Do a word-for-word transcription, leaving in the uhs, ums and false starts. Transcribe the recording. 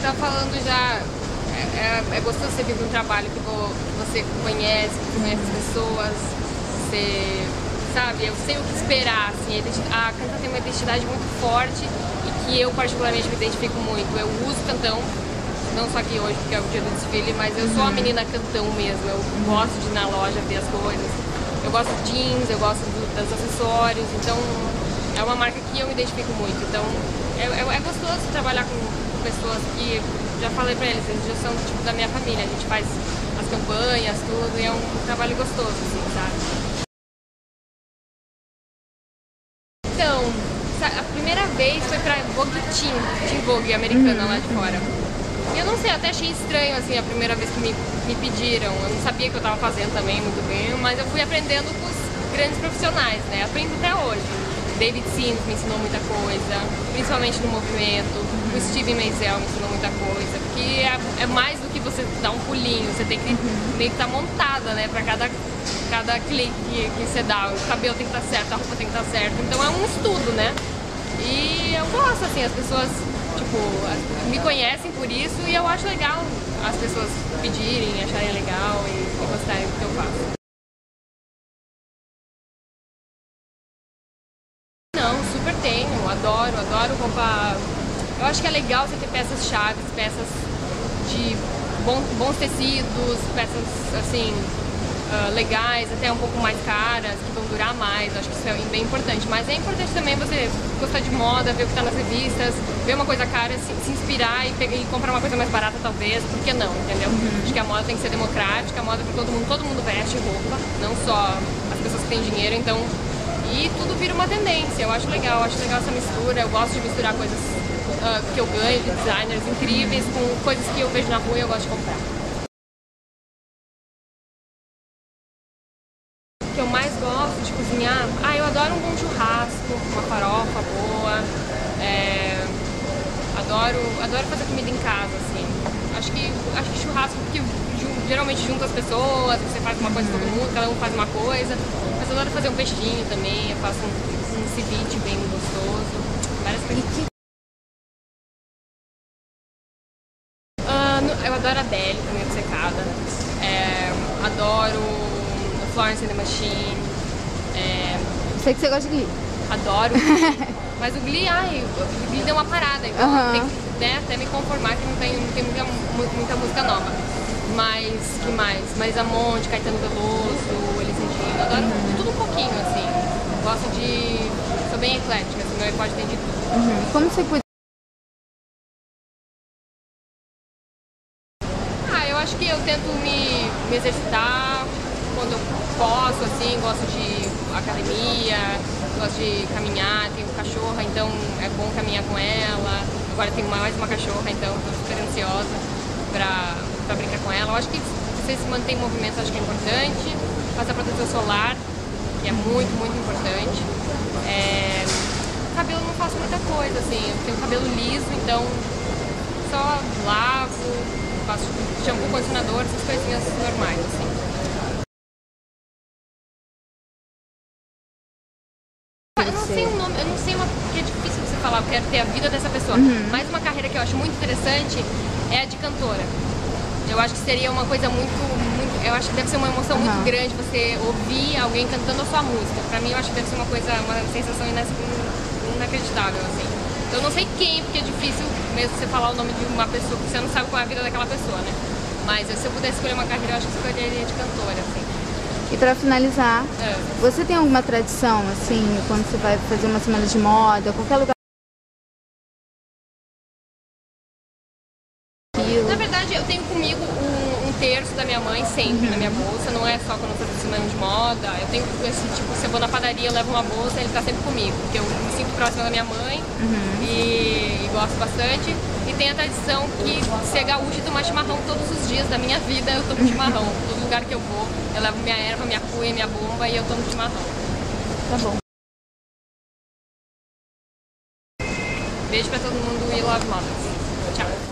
tá falando já, é, é, é gostoso você vir para um trabalho que, vo, que você conhece, que você conhece as pessoas, você, sabe, eu sei o que esperar, assim, a Cantão tem uma identidade muito forte e que eu particularmente me identifico muito. Eu uso Cantão, não só aqui hoje porque é o dia do desfile, mas eu sou a menina Cantão mesmo, eu gosto de ir na loja ver as coisas, eu gosto de jeans, eu gosto do, dos acessórios, então é uma marca que eu me identifico muito, então é, é, é gostoso trabalhar com pessoas que, já falei pra eles, eles já são tipo da minha família, a gente faz as campanhas, tudo, e é um trabalho gostoso, assim, sabe? Então, a primeira vez foi pra Vogue Teen, Teen Vogue americana lá de fora. E eu não sei, eu até achei estranho, assim, a primeira vez que me, me pediram, eu não sabia que eu tava fazendo também muito bem, mas eu fui aprendendo com os grandes profissionais, né, aprendo até hoje. David Sims me ensinou muita coisa, principalmente no movimento. Uhum. O Steve Meisel me ensinou muita coisa, porque é, é mais do que você dar um pulinho, você tem que uhum. meio que estar tá montada, né, pra cada, cada clique que, que você dá. O cabelo tem que estar tá certo, a roupa tem que estar tá certa, então é um estudo, né. E eu gosto, assim, as pessoas, tipo, me conhecem por isso e eu acho legal as pessoas pedirem, acharem legal e, e gostarem do que eu faço. Super tenho, adoro, adoro roupa. Eu acho que é legal você ter peças chaves, peças de bons, bons tecidos, peças assim, uh, legais, até um pouco mais caras, que vão durar mais. Acho que isso é bem importante. Mas é importante também você gostar de moda, ver o que está nas revistas, ver uma coisa cara, se, se inspirar e, pegar, e comprar uma coisa mais barata talvez, por que não, entendeu? Uhum. Acho que a moda tem que ser democrática, a moda para todo mundo, todo mundo veste roupa, não só as pessoas que têm dinheiro, então. E tudo vira uma tendência, eu acho legal, eu acho legal essa mistura, eu gosto de misturar coisas uh, que eu ganho de designers incríveis com coisas que eu vejo na rua e eu gosto de comprar. O que eu mais gosto de cozinhar? Ah, eu adoro um bom churrasco, uma farofa boa, é, adoro, adoro fazer comida em casa, assim. Acho que, acho que churrasco, porque geralmente junta as pessoas, você faz uma coisa todo mundo, cada um faz uma coisa. Mas eu adoro fazer um peixinho também, eu faço um, um ceviche bem gostoso, várias coisas. Uh, eu adoro a Adele, também obcecada. É, adoro Florence and the Machine. É, sei que você gosta de Glee. Adoro Glee. Mas o Glee, ai, o Glee deu uma parada, então uh-huh. tem que né, até me conformar que não tem, não tem muita, muita música nova. Mas, que mais? Marisa Monte, Caetano Veloso, Elis Regina, adoro uhum. tudo um pouquinho, assim. Gosto de... sou bem eclética, assim, meu iPod tem de tudo. Uhum. Como você cuida? Ah, eu acho que eu tento me, me exercitar quando eu posso, assim, gosto de academia, gosto de caminhar, tenho cachorra, então é bom caminhar com ela. Agora eu tenho mais uma cachorra, então estou super ansiosa pra... pra brincar com ela. Eu acho que você se manter em movimento, acho que é importante. Fazer a proteção solar, que é muito, muito importante. É... Cabelo não faço muita coisa, assim, eu tenho cabelo liso, então só lavo, faço shampoo, condicionador, essas coisinhas normais, assim. Eu não sei o nome, eu não sei uma, porque é difícil você falar, eu quero ter a vida dessa pessoa. Uhum. Mas uma carreira que eu acho muito interessante é a de cantora. Eu acho que seria uma coisa muito, muito eu acho que deve ser uma emoção uhum. muito grande você ouvir alguém cantando a sua música. Pra mim, eu acho que deve ser uma coisa, uma sensação inacreditável, assim. Eu não sei quem, porque é difícil mesmo você falar o nome de uma pessoa, porque você não sabe qual é a vida daquela pessoa, né? Mas se eu pudesse escolher uma carreira, eu acho que eu escolheria de cantora, assim. E pra finalizar, é. você tem alguma tradição, assim, quando você vai fazer uma semana de moda, qualquer lugar? Na verdade, eu tenho comigo um, um terço da minha mãe sempre uhum. na minha bolsa, não é só quando eu estou semana de moda. Eu tenho esse tipo, se eu vou na padaria, eu levo uma bolsa, ele está sempre comigo, porque eu me sinto próxima da minha mãe uhum. e, e gosto bastante. E tem a tradição que ser gaúcha e tomar chimarrão todos os dias da minha vida, eu tomo chimarrão. Todo lugar que eu vou, eu levo minha erva, minha cuia, minha bomba e eu tomo chimarrão. Tá bom. Beijo pra todo mundo e love modas. Tchau.